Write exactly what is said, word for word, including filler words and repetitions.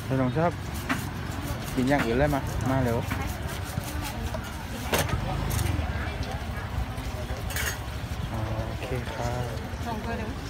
ไม่ต้องชอบกินอย่างอื่นเลยมามาเร็วโอเคครับ